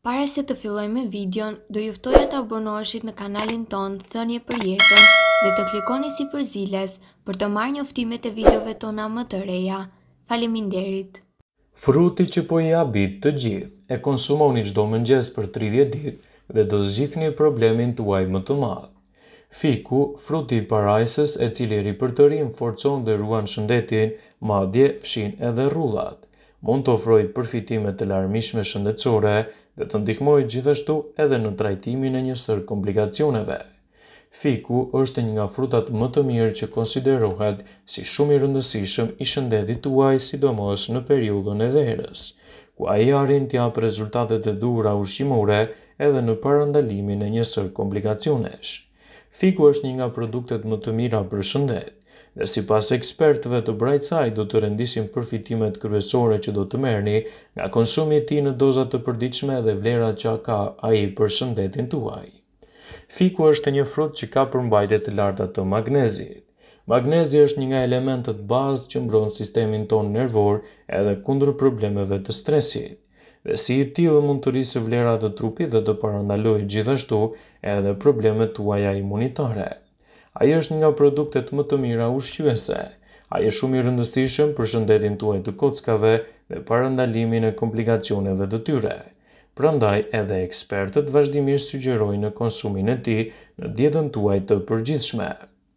Para se të fillojmë videon, do juftoja të abonoheshit në kanalin tonë Thënie për Jetën dhe të klikoni si përziles për të marrë njoftimet e videove tona më të reja. Faleminderit. Fruti që po i habit të gjithë e konsumoni çdo mëngjes për 30 ditë dhe do zgjidhni problemin tuaj më të madh. Fiku, fruti i parajsës e cili ripërtërim forcon dhe ruan shëndetin, madje fshin edhe rrullat. Mund të ofrojë përfitime të larmishme shëndetësore dhe të ndihmojë gjithashtu edhe në trajtimin e një sër komplikacioneve. Fiku është një nga frutat më të mirë që konsiderohet si shumë i rëndësishëm i shëndetit tuaj, sidomos në periudhën e verës, ku ai arrin të japë rezultatet e duhura ushqimore edhe në parandalimin e një sër komplikacionesh. Fiku është një nga produktet më të mira për shëndet, dhe sipas ekspertëve të brajtësaj do të rendisin përfitimet kryesore që do të merrni nga konsumi i tij në doza të përditshme dhe vlerat që ka ai për shëndetin tuaj. Fiku është një frut që ka përmbajtje të larta të magnezit. Magnezi është një nga elementët bazë që mbron sistemin tonë nervor edhe kundër problemeve të stresit, dhe si i tillë mund të rrisë vlerat të trupit dhe të parandalojë gjithashtu edhe problemet tuaja imunitare. Ai është një nga produktet më të mira ushqyese. Ai është shumë i rëndësishëm për shëndetin tuaj të kockave dhe parandalimin e komplikacioneve të tyre. Prandaj edhe ekspertët vazhdimisht sugjerojnë konsumin e tij në dietën tuaj të përgjithshme.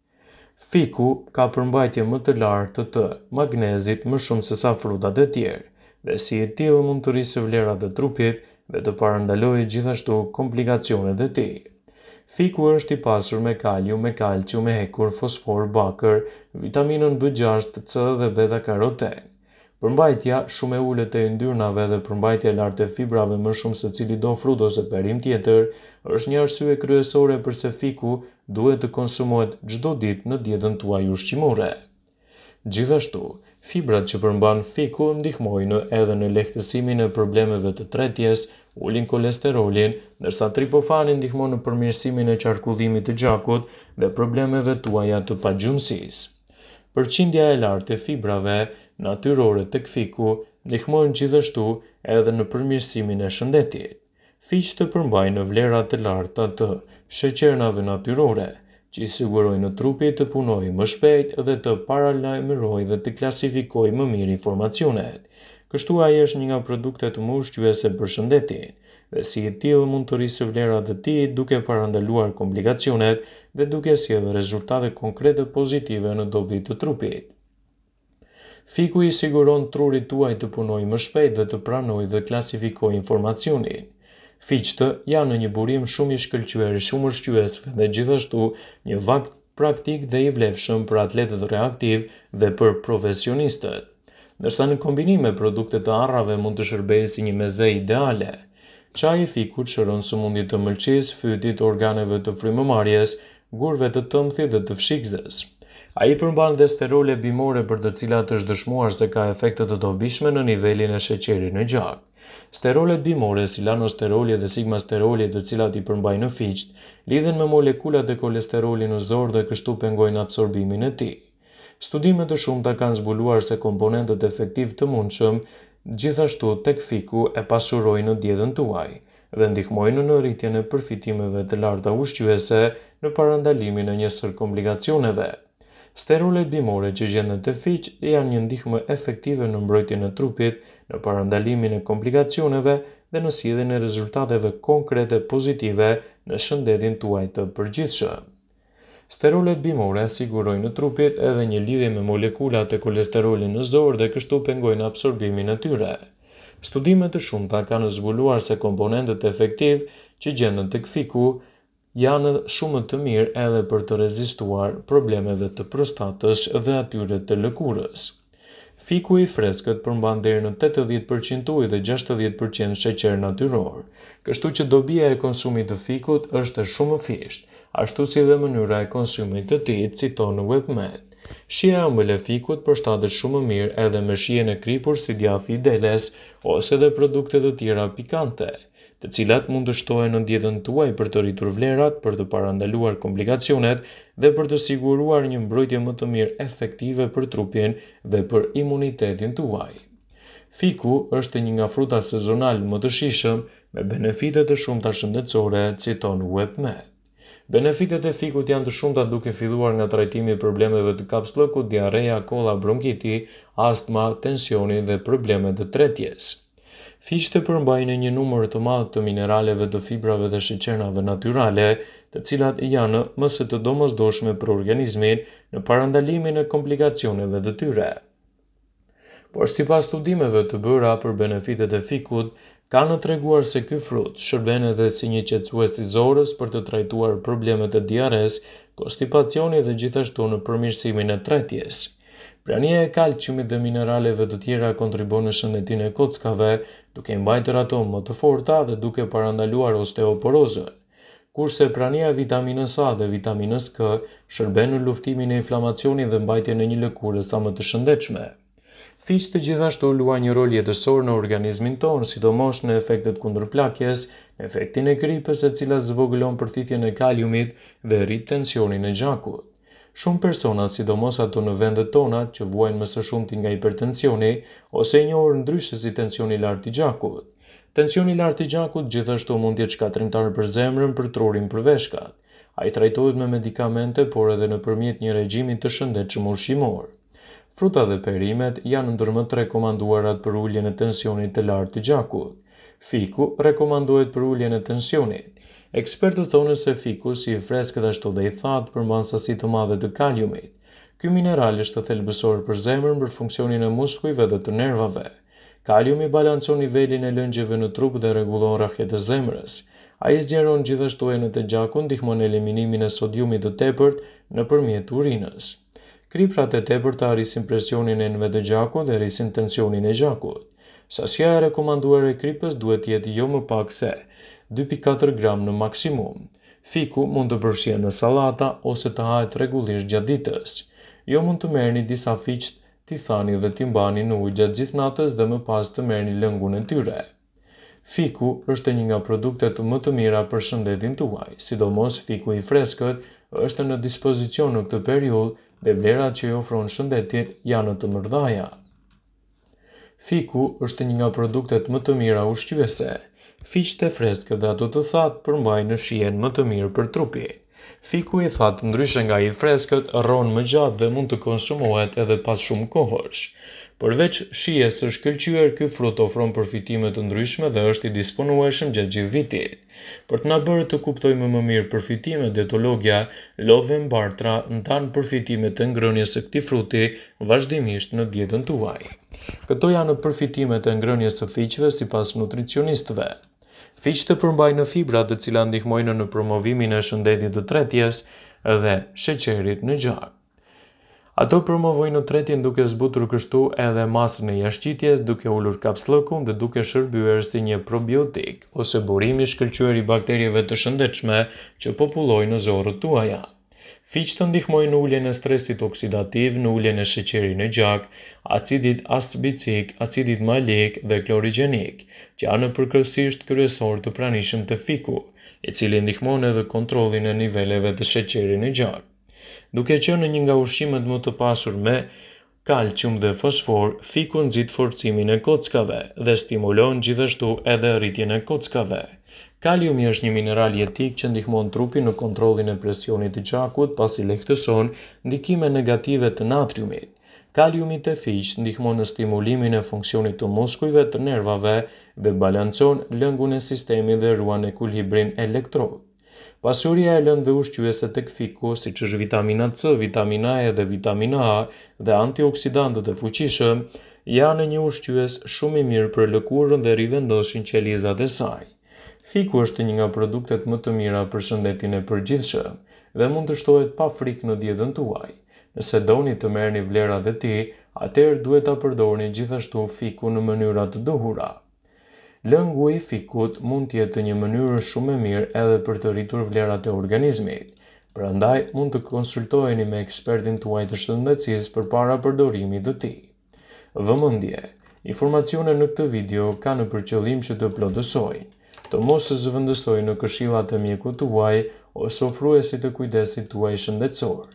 Fiku ka përmbajtje më të lartë të magnezit më shumë se sa frutat e tjerë, dhe si i tillë mund të rrisë vlerat e trupit dhe të parandalojë gjithashtu komplikacionet e tij. Fiku është i pasur me kalium, me kalcium, me hekur, fosfor, bakër, vitaminën B6, C dhe beta-karoten. Përmbajtja shumë e ulët e yndyrnave dhe përmbajtja e lartë e fibrave më shumë se cili do frut ose perim tjetër është një arsye kryesore pse fiku duhet të konsumohet çdo ditë në dietën tuaj ushqimore. Gjithashtu, fibrat që përmban fiku ndihmojnë edhe në lehtësimin e problemeve të tretjes, ulin kolesterolin, ndërsa tripofani ndihmon në përmirësimin e qarkullimit të gjakut dhe problemeve tuaja të pagjumësisë. Përqindja e lartë e fibrave natyrore tek fiku ndihmojnë gjithashtu edhe në përmirësimin e shëndetit. Fiq të përmbajnë vlera të larta të sheqernave natyrore, që i sigurojnë trupit të punojë më shpejt dhe të paralajmërojë dhe të klasifikojë më mirë informacionet. Kështu ai është një nga produktet më ushqyese për shëndetin, dhe si i tillë mund të rrisë vlerat e tij duke parandaluar komplikacionet dhe duke sjellë rezultate konkrete pozitive në dobi të trupit. Fiku i siguron trurit tuaj të punojë më shpejt dhe të pranojë dhe klasifikojë informacionin. Fiqtë janë në një burim shumë i shkëlqyer, shumë ushqyes dhe gjithashtu një vakt praktik dhe i vlefshëm për atletët reaktiv dhe për profesionistët. Ndërsa në kombinim me produkte të arrave mund të shërbejë si një meze ideale. Çaji i fikut shëron sëmundje të mëlçisë, fytit, organeve të frymëmarrjes, gurve të tëmthit dhe të fshikëzes. Ai përmban dhe sterole bimore për të cilat është dëshmuar se ka efekte të dobishme në nivelin e sheqerit në gjak. Sterolet bimore, si lanosteroli dhe sigmasteroli, të cilat i përmbajnë fiqt, lidhen me molekulat e kolesterolit në zor dhe kështu pengojnë absorbimin e tij. Studime të shumta kanë zbuluar se komponentët efektiv të mundshëm gjithashtu tek fiku e pasurojnë në dietën tuaj dhe ndihmojnë në rritjen e përfitimeve të larta ushqyese në parandalimin e një sër komplikacioneve. Sterolet bimore që gjenden te fiq janë një ndihmë efektive në mbrojtjen e trupit, në parandalimin e komplikacioneve dhe në sjelljen e rezultateve konkrete pozitive në shëndetin tuaj të përgjithshëm. Sterolet bimore sigurojnë trupit edhe një lidhje me molekulat e kolesterolit në zor dhe kështu pengojnë absorbimin e tyre. Studime të shumta kanë zbuluar se komponentët efektiv që gjenden tek fiku janë shumë të mirë edhe për të rezistuar problemeve të prostatës dhe atyre të lëkurës. Fiku i freskët përmban deri në 80% ujë dhe 60% sheqer natyror, kështu që dobia e konsumit të fikut është shumë fisht, ashtu si dhe mënyra e konsumit të tij, citon në WebMed. Shija e ëmbël e fikut përshtatet shumë mirë edhe me shijen e kripur si djathi i deles ose dhe produkte të tjera pikante, të cilat mund të shtohen në dietën tuaj për të rritur vlerat, për të parandaluar komplikacionet dhe për të siguruar një mbrojtje më të mirë efektive për trupin dhe për imunitetin tuaj. Fiku është një nga frutat sezonal më të shijshëm me benefite të shumta shëndetësore, citon WebMed. Benefitet e fikut janë të shumta duke filluar nga trajtimi i problemeve të kapslëkut, diarrea, kolla, bronkiti, astma, tensioni dhe problemet të tretjes. Fiqtë përmbajnë një numër të madh të mineraleve, të fibrave dhe sheqernave natyrale, të cilat janë më së të domosdoshme për organizmin në parandalimin e komplikacioneve të tyre. Por sipas studimeve të bëra për benefitet e fikut, kanë treguar se ky frut shërben edhe si një qetësues i zorës për të trajtuar problemet e diares, konstipacioni dhe gjithashtu në përmirësimin e tretjes. Prania e kalciumit dhe mineraleve të tjera kontribon në shëndetin e kockave, duke i mbajtur ato më të forta dhe duke parandaluar osteoporozën. Kurse prania e vitaminës A dhe vitaminës K shërben në luftimin e inflamacionit dhe mbajtjen e një lëkure sa më të shëndetshme. Fiqtë gjithashtu luajnë një rol jetësor në organizmin tonë, sidomos në efektet kundër plakjes, në efektin e gripës e cila zvogëlon përthithjen e kaliumit dhe rrit tensionin e gjakut. Shumë persona, sidomos ato në vendet tona që vuajnë më së shumti nga hipertensioni ose e njohur ndryshe si tensioni i lartë i gjakut. Tensioni i lartë i gjakut gjithashtu mund të jetë shkatrimtar për zemrën, për trurin, për veshkat. Ai trajtohet me medikamente, por edhe nëpërmjet një regjimi të shëndetshëm ushqimor. Frutat dhe perimet janë ndër më të rekomanduarat për uljen e tensionit të lartë të gjakut. Fiku rekomandohet për uljen e tensionit. Ekspertët thonë se fiku, si i freskët ashtu dhe i thatë, përmban sasi të madhe të kaliumit. Ky mineral është thelbësor për zemrën, për funksionin e muskujve dhe të nervave. Kaliumi balancon nivelin e lëngjeve në trup dhe rregullon rrahjet e zemrës. Ai zgjeron gjithashtu enet e gjakut, ndihmon eliminimin e sodiumit të tepërt nëpërmjet urinës. Kriprat e tepërta rrisin presionin e enëve të gjakut dhe rrisin tensionin e gjakut. Sasia e rekomanduar e kripës duhet jetë jo më pak se 2,4 gram në maksimum. Fiku mund të përfshihet në sallata ose të hahet rregullisht gjatë ditës. Jo mund të merrni disa fiqt, t'i thani dhe t'i mbani në ujë gjatë gjithë natës dhe më pas të merrni lëngun e tyre. Fiku është një nga produktet më të mira për shëndetin tuaj, sidomos fiku i freskët është në dispozicion në këtë periudhë dhe vlerat që i ofron shëndetit janë të mërdhaja. Fiku është një nga produktet më të mira ushqyese. Fiqtë e freskët dhe ato të thatë përmbajnë shijen më të mirë për trupi. Fiku i thatë, ndryshe nga i freskët, rron më gjatë dhe mund të konsumohet edhe pas shumë kohësh. Përveç shijes së shkëlqyer, ky frut ofron përfitime të ndryshme dhe është i disponueshëm gjatë gjithë vitit. Për të na bërë të kuptojmë më mirë përfitimet, dietologja Loven Bartra ndan përfitimet të ngrënies së këtij fruti vazhdimisht në dietën tuaj. Këto janë përfitimet e ngrënies së fiqve sipas nutricionistëve. Fiqtë përmbajnë fibra të cilat ndihmojnë në promovimin e shëndetit të tretjes dhe sheqerit në gjak. Ato promovojnë tretjen duke zbutur kështu edhe masën e jashtëqitjes, duke ulur kapslëkun dhe duke shërbyer si një probiotik ose burim i shkëlqyer i bakterieve të shëndetshme që popullojnë në zorët tuaja. Fiqtë ndihmojnë në uljen e stresit oksidativ, në uljen e sheqerit në gjak, acidit asbicik, acidit malik dhe klorigjenik, që janë përkërsisht kryesor të pranishëm të fiku, i cili ndihmon edhe kontrollin e niveleve të sheqerit në gjak. Duke qenë një nga ushqimet më të pasur me kalcium dhe fosfor, fiku nxit forcimin e kockave dhe stimulon gjithashtu edhe rritjen e kockave. Kaliumi është një mineral jetik që ndihmon trupin në kontrollin e presionit të gjakut, pasi lehtëson ndikime negative të natriumit. Kaliumi te fiqt ndihmon në stimulimin e funksionit të muskujve, të nervave dhe balancon lëngun e sistemit dhe ruan ekuilibrin elektrod. Pasuria e lëndëve ushqyese tek fiku, siç është vitamina C, vitamina E dhe vitamina A dhe antioksidantët e fuqishëm, janë një ushqyes shumë i mirë për lëkurën dhe rivendoshin qelizat e saj. Fiku është një nga produktet më të mira për shëndetin e përgjithshëm dhe mund të shtohet pa frikë në dietën tuaj. Nëse doni të merrni vlerat e tij, atëherë duhet ta përdorni gjithashtu fiku në mënyra të duhura. Lëngu i fikut mund të jetë një mënyrë shumë e mirë edhe për të rritur vlerat e organizmit. Prandaj mund të konsultoheni me ekspertin tuaj të shëndetësisë përpara përdorimit të tij. Vëmendje: informacionet në këtë video kanë për qëllim që të plotësojnë, të mos zëvendësojnë në këshillat e mjekut tuaj ose ofruesit të kujdesit tuaj shëndetësor,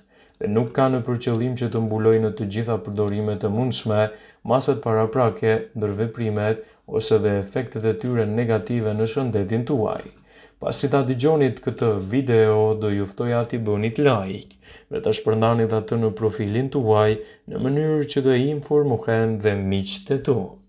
dhe nuk ka në përqëllim që të mbulojë në të gjitha përdorimet e mundshme masat paraprake, ndër veprimet ose dhe efektet e tyre negative në shëndetin tuaj. Pasi ta dëgjonit këtë video, do ju ftoja t'i bënit like dhe ta shpërndanit atë në profilin tuaj në mënyrë që të informohen dhe miqtë e tu.